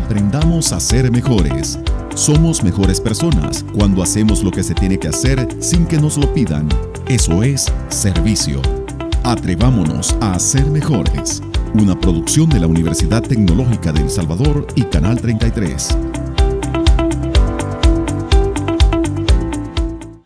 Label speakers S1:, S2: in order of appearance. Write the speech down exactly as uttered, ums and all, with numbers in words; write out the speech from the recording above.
S1: Aprendamos a ser mejores. Somos mejores personas cuando hacemos lo que se tiene que hacer sin que nos lo pidan. Eso es servicio. Atrevámonos a ser mejores. Una producción de la Universidad Tecnológica de El Salvador y Canal treinta y tres.